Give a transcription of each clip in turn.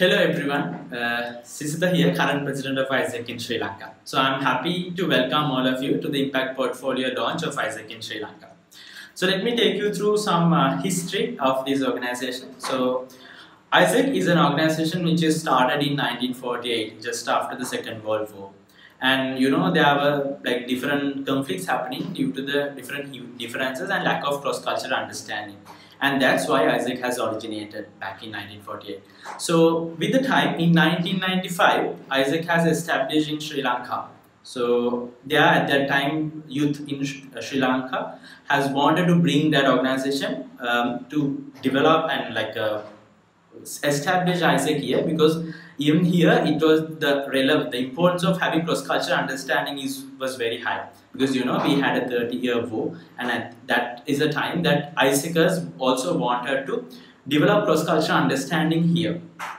Hello everyone, Sisita here, current president of ISEC in Sri Lanka. So I'm happy to welcome all of you to the Impact Portfolio launch of ISEC in Sri Lanka. So let me take you through some history of this organization. So ISEC is an organization which is started in 1948, just after the Second World War. And you know, there were like different conflicts happening due to the different differences and lack of cross-cultural understanding. And that's why ISEC has originated back in 1948. So with the time, in 1995, ISEC has established in Sri Lanka. So there at that time, youth in Sri Lanka has wanted to bring that organization to develop and establish ISEC here, because even here it was the importance of having cross-cultural understanding was very high, because you know we had a 30-year war, and that is a time that ISECers also wanted to develop cross-cultural understanding here.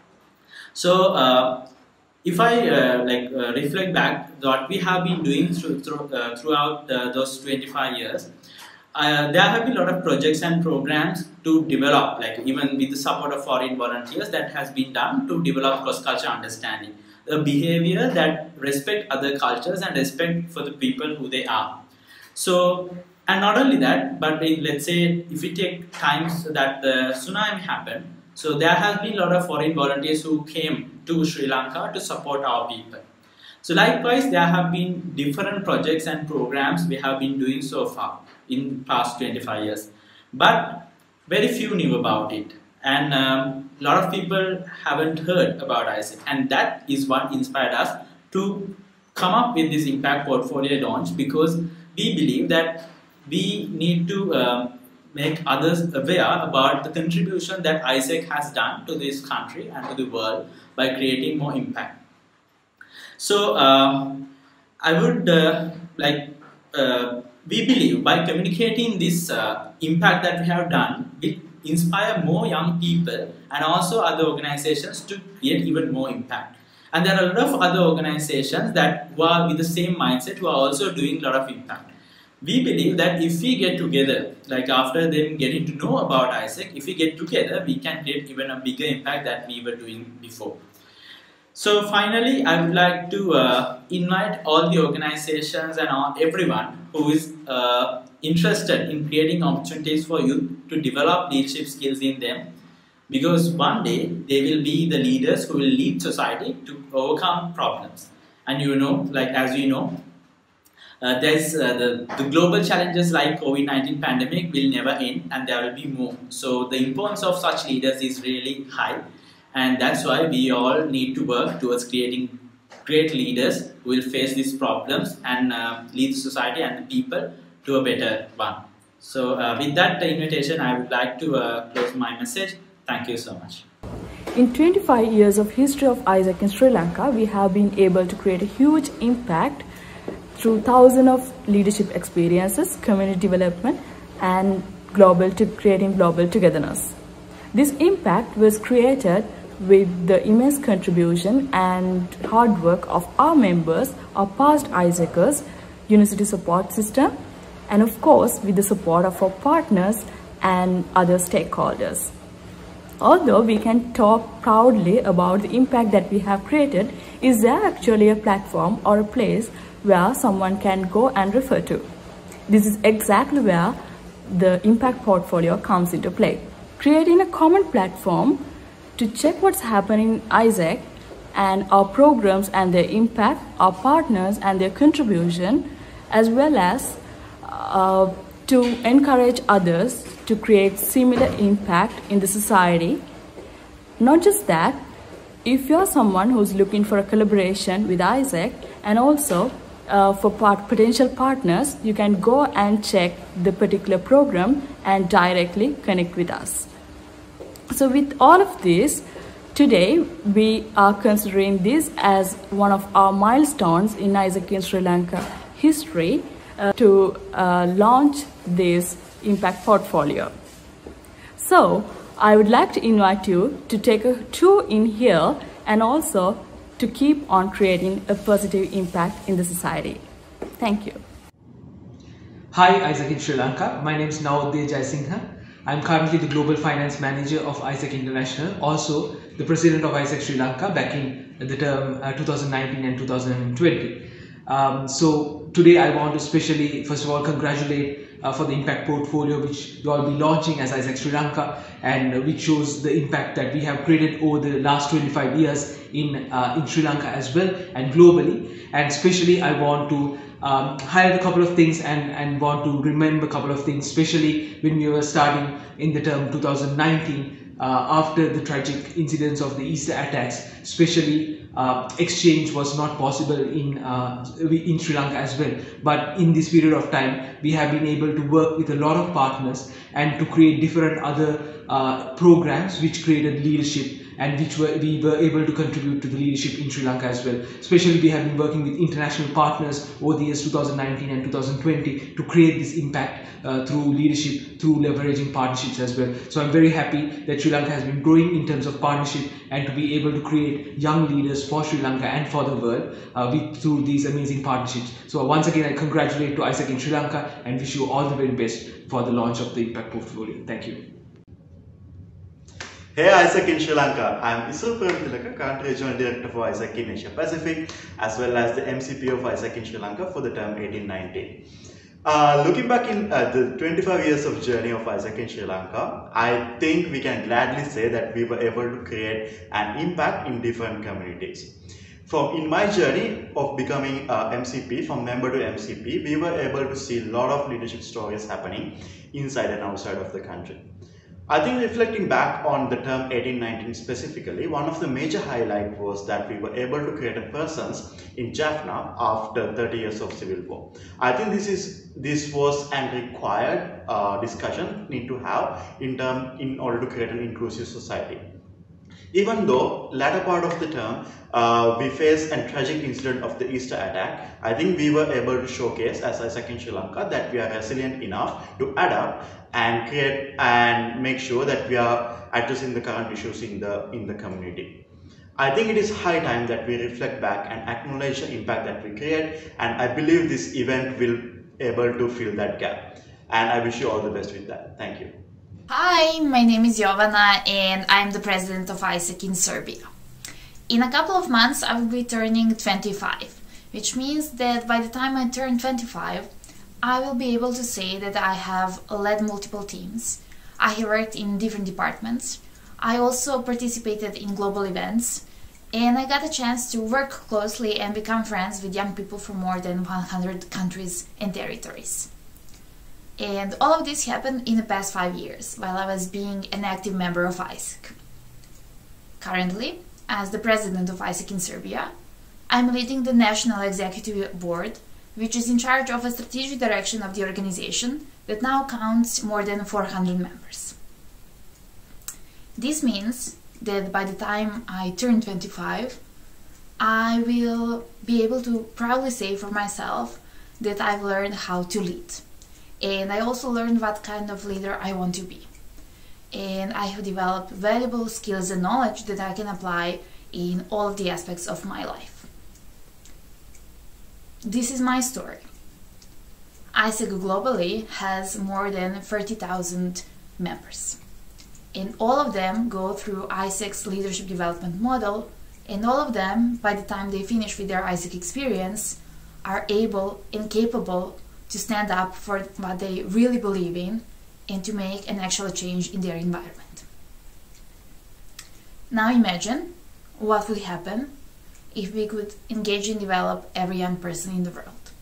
So if I reflect back what we have been doing throughout those 25 years, there have been a lot of projects and programs to develop, like even with the support of foreign volunteers, that has been done to develop cross-cultural understanding, the behavior that respect other cultures and respect for the people who they are. So, and not only that, but let's say if we take times that the tsunami happened, so there has been a lot of foreign volunteers who came to Sri Lanka to support our people. So likewise, there have been different projects and programs we have been doing so far in past 25 years, but very few knew about it, and a lot of people haven't heard about ISEC, and that is what inspired us to come up with this Impact Portfolio launch, because we believe that we need to make others aware about the contribution that ISEC has done to this country and to the world by creating more impact. So I would we believe by communicating this impact that we have done, it inspire more young people and also other organizations to create even more impact. And there are a lot of other organizations that who are with the same mindset, who are also doing a lot of impact. We believe that if we get together, like after them getting to know about ISEC, if we get together, we can create even a bigger impact that we were doing before. So finally, I would like to invite all the organizations and everyone who is interested in creating opportunities for youth to develop leadership skills in them, because one day they will be the leaders who will lead society to overcome problems. And you know, like as we know, there's the global challenges like COVID-19 pandemic will never end, and there will be more. So the importance of such leaders is really high. And that's why we all need to work towards creating great leaders who will face these problems and lead society and the people to a better one. So with that invitation, I would like to close my message. Thank you so much. In 25 years of history of ISEC in Sri Lanka, we have been able to create a huge impact through thousands of leadership experiences, community development, and creating global togetherness. This impact was created with the immense contribution and hard work of our members, our past ISECers, University Support System, and of course with the support of our partners and other stakeholders. Although we can talk proudly about the impact that we have created, is there actually a platform or a place where someone can go and refer to? This is exactly where the Impact Portfolio comes into play. Creating a common platform to check what's happening in ISEC and our programs and their impact, our partners and their contribution, as well as to encourage others to create similar impact in the society. Not just that, if you're someone who's looking for a collaboration with ISEC and also for potential partners, you can go and check the particular program and directly connect with us. So with all of this, today we are considering this as one of our milestones in ISEC in Sri Lanka history to launch this Impact Portfolio. So I would like to invite you to take a tour in here and also to keep on creating a positive impact in the society. Thank you. Hi, ISEC in Sri Lanka. My name is Navodaya Jaisingha. I'm currently the Global Finance Manager of ISEC International, also the President of ISEC Sri Lanka back in the term 2019 and 2020. So today I want to especially, first of all, congratulate for the impact portfolio which we will be launching as ISEC Sri Lanka, and which shows the impact that we have created over the last 25 years in Sri Lanka as well and globally. And especially I want to highlight a couple of things and want to remember a couple of things, especially when we were starting in the term 2019 after the tragic incidents of the Easter attacks. Especially exchange was not possible in Sri Lanka as well, but in this period of time we have been able to work with a lot of partners and to create different other programs which created leadership and we were able to contribute to the leadership in Sri Lanka as well. Especially we have been working with international partners over the years 2019 and 2020 to create this impact through leadership, through leveraging partnerships as well. So I'm very happy that Sri Lanka has been growing in terms of partnership and to be able to create young leaders for Sri Lanka and for the world through these amazing partnerships. So once again, I congratulate to ISEC in Sri Lanka and wish you all the very best for the launch of the impact portfolio. Thank you. Hey ISEC in Sri Lanka, I am Isul Prematilaka, Country Regional Director for ISEC in Asia Pacific, as well as the MCP of ISEC in Sri Lanka for the term 18-19. Looking back in the 25 years of journey of ISEC in Sri Lanka, I think we can gladly say that we were able to create an impact in different communities. In my journey of becoming MCP, from member to MCP, we were able to see a lot of leadership stories happening inside and outside of the country. I think reflecting back on the term 18-19 specifically, one of the major highlights was that we were able to create a presence in Jaffna after 30 years of civil war. I think this was an required discussion need to have in order to create an inclusive society. Even though latter part of the term we faced a tragic incident of the Easter attack, I think we were able to showcase as ISEC in Sri Lanka that we are resilient enough to adapt and create and make sure that we are addressing the current issues in the community. I think it is high time that we reflect back and acknowledge the impact that we create, and I believe this event will be able to fill that gap. And I wish you all the best with that. Thank you. Hi, my name is Jovana and I'm the president of ISEC in Serbia. In a couple of months I will be turning 25, which means that by the time I turn 25, I will be able to say that I have led multiple teams. I have worked in different departments. I also participated in global events, and I got a chance to work closely and become friends with young people from more than 100 countries and territories. And all of this happened in the past 5 years, while I was being an active member of ISEC. Currently, as the president of ISEC in Serbia, I'm leading the National Executive Board, which is in charge of a strategic direction of the organization that now counts more than 400 members. This means that by the time I turn 25, I will be able to proudly say for myself that I've learned how to lead. And I also learned what kind of leader I want to be. And I have developed valuable skills and knowledge that I can apply in all of the aspects of my life. This is my story. ISEC globally has more than 30,000 members. And all of them go through ISEC's leadership development model, and all of them, by the time they finish with their ISEC experience, are able and capable to stand up for what they really believe in and to make an actual change in their environment. Now imagine what would happen if we could engage and develop every young person in the world.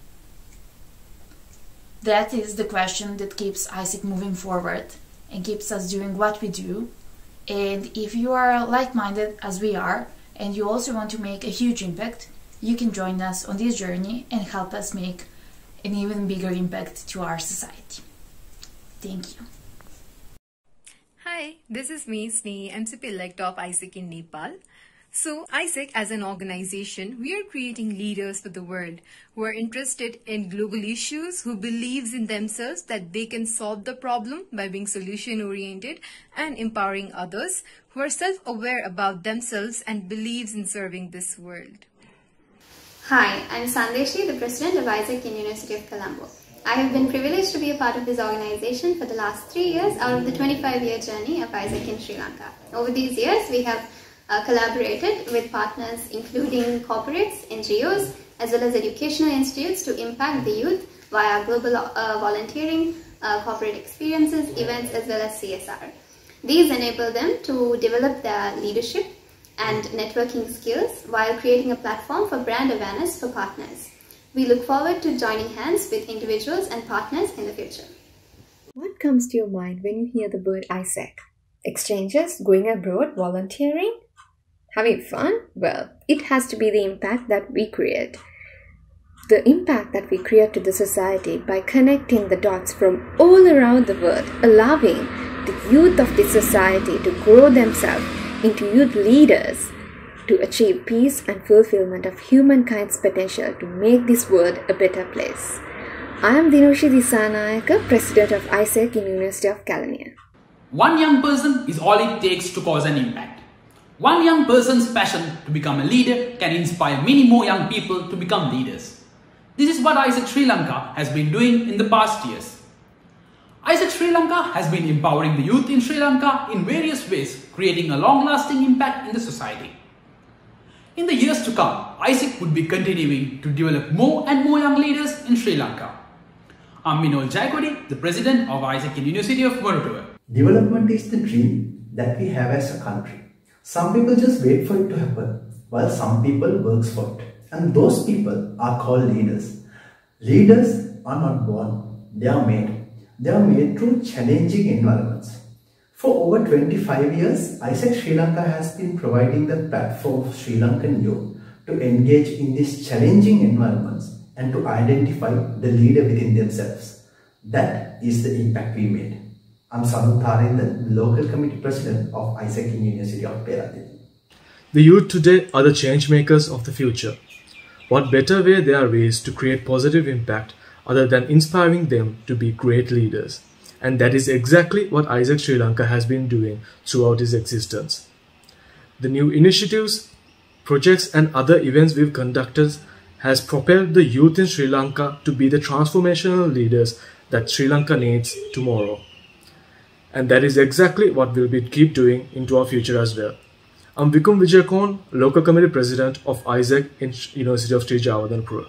That is the question that keeps ISEC moving forward and keeps us doing what we do. And if you are like-minded as we are, and you also want to make a huge impact, you can join us on this journey and help us make an even bigger impact to our society. Thank you. Hi, this is me, Sneh, MCP-elect of ISEC in Nepal. So, ISEC as an organization, we are creating leaders for the world who are interested in global issues, who believes in themselves that they can solve the problem by being solution-oriented and empowering others, who are self-aware about themselves and believes in serving this world. Hi, I'm Sandeshi, the president of ISEC in University of Colombo. I have been privileged to be a part of this organization for the last 3 years out of the 25-year journey of ISEC in Sri Lanka. Over these years, we have collaborated with partners including corporates, NGOs, as well as educational institutes to impact the youth via global volunteering, corporate experiences, events, as well as CSR. These enable them to develop their leadership and networking skills while creating a platform for brand awareness for partners. We look forward to joining hands with individuals and partners in the future. What comes to your mind when you hear the word ISEC? Exchanges, going abroad, volunteering? Having fun? Well, it has to be the impact that we create. The impact that we create to the society by connecting the dots from all around the world, allowing the youth of this society to grow themselves into youth leaders to achieve peace and fulfillment of humankind's potential to make this world a better place. I am Dinushi Disanayaka, President of ISEC in University of Kelaniya. One young person is all it takes to cause an impact. One young person's passion to become a leader can inspire many more young people to become leaders. This is what ISEC Sri Lanka has been doing in the past years. ISEC Sri Lanka has been empowering the youth in Sri Lanka in various ways, creating a long-lasting impact in the society. In the years to come, ISEC would be continuing to develop more and more young leaders in Sri Lanka. I'm Minol Jayakodi, the President of ISEC in University of Moratuwa. Development is the dream that we have as a country. Some people just wait for it to happen, while some people work for it. And those people are called leaders. Leaders are not born, they are made. They are made through challenging environments. For over 25 years, ISEC Sri Lanka has been providing the platform for Sri Lankan youth to engage in these challenging environments and to identify the leader within themselves. That is the impact we made. I'm Sanu Tharindan, the local committee president of ISEC in University of Peradeniya. The youth today are the change makers of the future. What better way there is to create positive impact other than inspiring them to be great leaders. And that is exactly what ISEC Sri Lanka has been doing throughout its existence. The new initiatives, projects and other events we've conducted has propelled the youth in Sri Lanka to be the transformational leaders that Sri Lanka needs tomorrow. And that is exactly what we'll keep doing into our future as well. I'm Vikum Vijayakorn, local committee president of ISEC in University of Sri Javadanpura.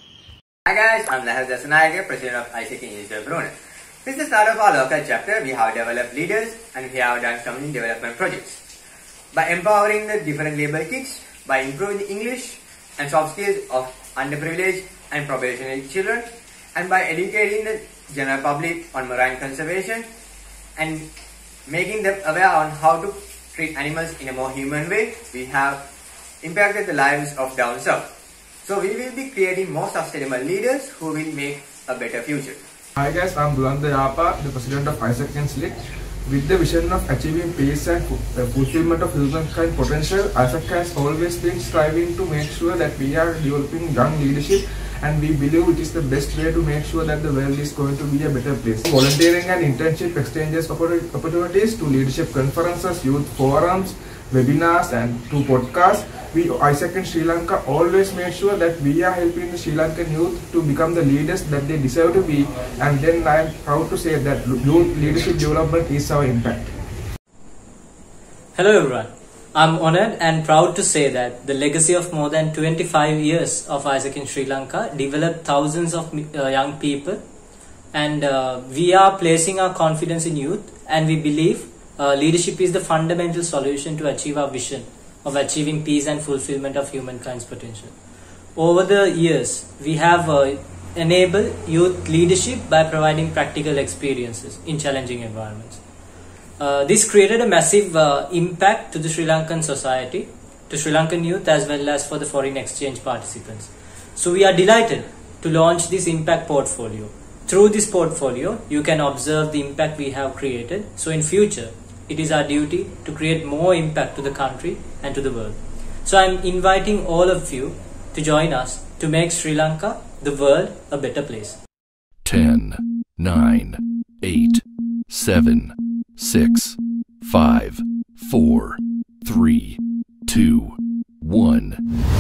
Hi guys, I'm Lahar Dasanayake, President of ISEC in University of Brunei. Since the start of our local chapter, we have developed leaders and we have done community development projects. By empowering the different labor kids, by improving the English and soft skills of underprivileged and probationary children, and by educating the general public on marine conservation and making them aware on how to treat animals in a more human way, we have impacted the lives of down south. So we will be creating more sustainable leaders who will make a better future. Hi guys, I'm Dulanda Yapa, the president of ISEC in SLIC. With the vision of achieving peace and fulfillment of humankind potential, ISEC has always been striving to make sure that we are developing young leadership, and we believe it is the best way to make sure that the world is going to be a better place. Volunteering and internship exchanges opportunities to leadership conferences, youth forums, webinars and to podcasts. We ISEC in Sri Lanka always made sure that we are helping the Sri Lankan youth to become the leaders that they deserve to be, and then I am proud to say that youth leadership development is our impact. Hello everyone, I'm honoured and proud to say that the legacy of more than 25 years of ISEC in Sri Lanka developed thousands of young people, and we are placing our confidence in youth, and we believe leadership is the fundamental solution to achieve our vision of achieving peace and fulfillment of humankind's potential. Over the years, we have enabled youth leadership by providing practical experiences in challenging environments. This created a massive impact to the Sri Lankan society, to Sri Lankan youth as well as for the foreign exchange participants. So we are delighted to launch this impact portfolio. Through this portfolio, you can observe the impact we have created. So in future, it is our duty to create more impact to the country and to the world. So I'm inviting all of you to join us to make Sri Lanka, the world, a better place. 10, 9, 8, 7, 6, 5, 4, 3, 2, 1.